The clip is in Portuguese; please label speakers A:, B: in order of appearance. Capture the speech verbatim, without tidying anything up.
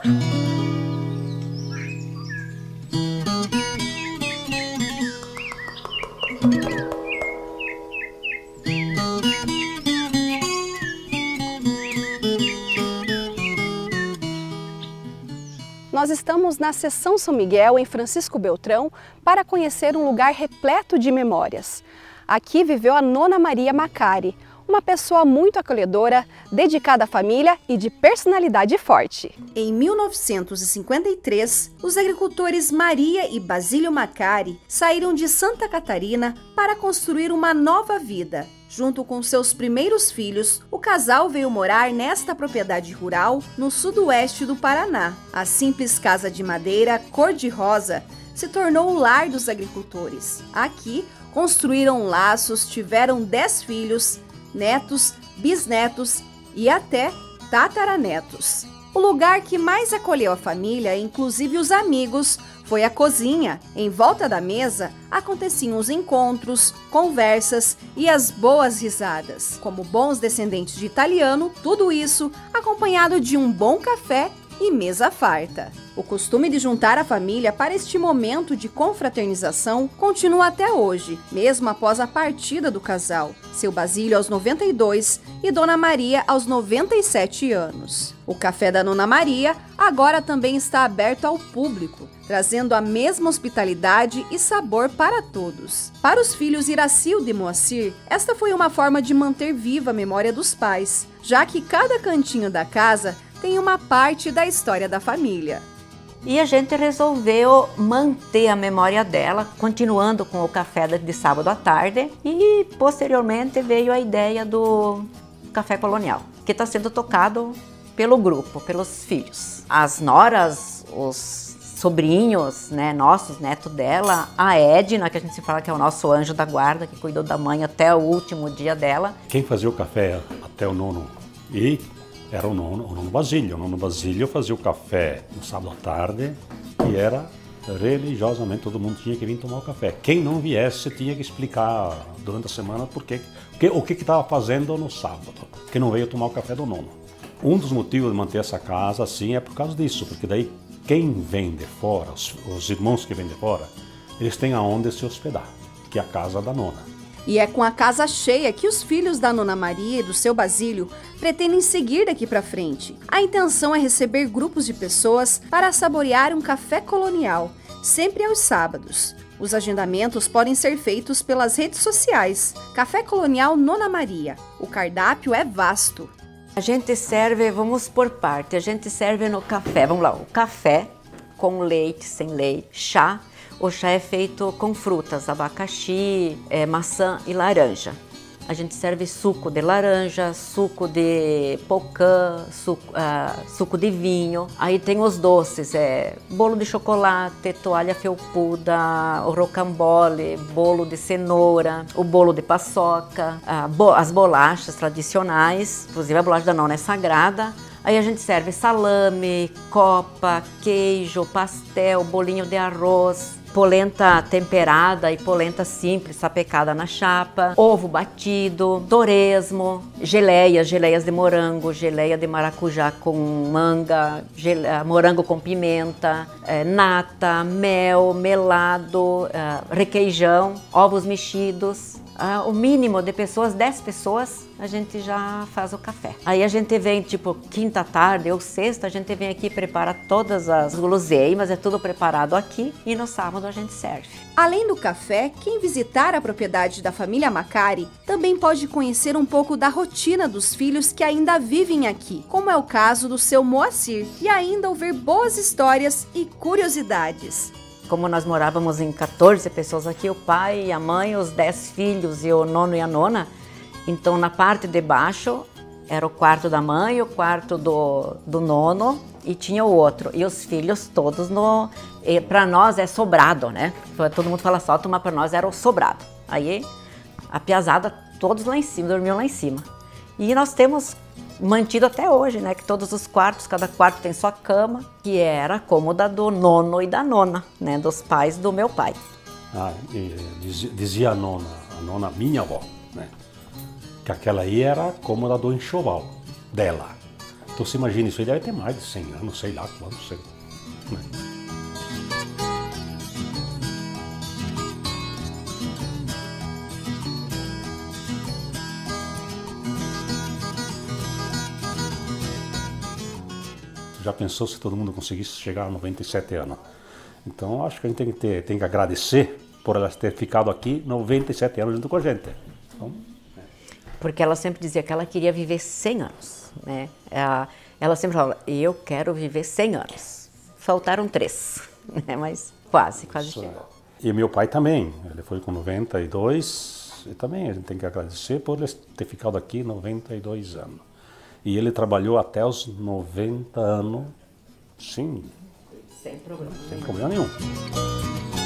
A: Nós estamos na Seção São Miguel, em Francisco Beltrão, para conhecer um lugar repleto de memórias. Aqui viveu a Nona Maria Macari, uma pessoa muito acolhedora, dedicada à família e de personalidade forte. Em mil novecentos e cinquenta e três, os agricultores Maria e Basílio Macari saíram de Santa Catarina para construir uma nova vida. Junto com seus primeiros filhos, o casal veio morar nesta propriedade rural no sudoeste do Paraná. A simples casa de madeira cor-de-rosa se tornou o lar dos agricultores. Aqui, construíram laços, tiveram dez filhos, netos, bisnetos e até tataranetos. O lugar que mais acolheu a família, inclusive os amigos, foi a cozinha. Em volta da mesa aconteciam os encontros, conversas e as boas risadas. Como bons descendentes de italiano, tudo isso acompanhado de um bom café e mesa farta. O costume de juntar a família para este momento de confraternização continua até hoje, mesmo após a partida do casal, seu Basílio aos noventa e dois e Dona Maria aos noventa e sete anos. O café da Nona Maria agora também está aberto ao público, trazendo a mesma hospitalidade e sabor para todos. Para os filhos Iracildo e Moacir, esta foi uma forma de manter viva a memória dos pais, já que cada cantinho da casa tem uma parte da história da família.
B: E a gente resolveu manter a memória dela, continuando com o café de sábado à tarde, e posteriormente veio a ideia do café colonial, que está sendo tocado pelo grupo, pelos filhos. As noras, os sobrinhos, né, nossos, neto dela, a Edna, que a gente se fala que é o nosso anjo da guarda, que cuidou da mãe até o último dia dela.
C: Quem fazia o café até o nono e era o nono, o nono Basílio. O nono Basílio fazia o café no sábado à tarde e era religiosamente, todo mundo tinha que vir tomar o café. Quem não viesse tinha que explicar durante a semana porque, que, o que estava fazendo no sábado, que não veio tomar o café do nono. Um dos motivos de manter essa casa assim é por causa disso, porque daí quem vem de fora, os, os irmãos que vêm de fora, eles têm aonde se hospedar, que é a casa da nona.
A: E é com a casa cheia que os filhos da Nona Maria e do seu Basílio pretendem seguir daqui para frente. A intenção é receber grupos de pessoas para saborear um café colonial, sempre aos sábados. Os agendamentos podem ser feitos pelas redes sociais. Café Colonial Nona Maria. O cardápio é vasto.
B: A gente serve, vamos por parte, a gente serve no café, vamos lá, o café com leite, sem leite, chá. O chá é feito com frutas, abacaxi, é, maçã e laranja. A gente serve suco de laranja, suco de pocã, suco, uh, suco de vinho. Aí tem os doces, é, bolo de chocolate, toalha felpuda, o rocambole, bolo de cenoura, o bolo de paçoca, uh, bo as bolachas tradicionais, inclusive a bolacha da nona é sagrada. Aí a gente serve salame, copa, queijo, pastel, bolinho de arroz, polenta temperada e polenta simples, sapecada na chapa, ovo batido, torresmo, geleias, geleias de morango, geleia de maracujá com manga, gele... morango com pimenta, é, nata, mel, melado, é, requeijão, ovos mexidos. Ah, o mínimo de pessoas, dez pessoas, a gente já faz o café. Aí a gente vem, tipo, quinta tarde ou sexta, a gente vem aqui e prepara todas as guloseimas, é tudo preparado aqui, e no sábado a gente serve.
A: Além do café, quem visitar a propriedade da família Macari também pode conhecer um pouco da rotina dos filhos que ainda vivem aqui, como é o caso do seu Moacir, e ainda ouvir boas histórias e curiosidades.
B: Como nós morávamos em quatorze pessoas aqui, o pai, a mãe, os dez filhos e o nono e a nona, então na parte de baixo era o quarto da mãe, o quarto do, do nono e tinha o outro. E os filhos todos no... Para nós é sobrado, né? Todo mundo fala sótão, mas para nós era o sobrado. Aí a piazada todos lá em cima, dormiam lá em cima. E nós temos mantido até hoje, né? Que todos os quartos, cada quarto tem sua cama, que era a cômoda do nono e da nona, né? Dos pais do meu pai.
C: Ah, dizia, dizia a nona, a nona minha avó, né? Que aquela aí era a cômoda do enxoval dela. Então você imagina, isso aí deve ter mais de cem anos, sei lá quanto, sei. Né? Já pensou se todo mundo conseguisse chegar a noventa e sete anos? Então acho que a gente tem que, ter, tem que agradecer por elas ter ficado aqui noventa e sete anos junto com a gente. Então, é.
B: Porque ela sempre dizia que ela queria viver cem anos, né? Ela, ela sempre falava, eu quero viver cem anos. Faltaram três, né? Mas quase, quase
C: Isso,
B: chegou.
C: E meu pai também, ele foi com noventa e dois, e também a gente tem que agradecer por ele ter ficado aqui noventa e dois anos. E ele trabalhou até os noventa anos, sim,
B: Sem problema.
C: sem problema nenhum.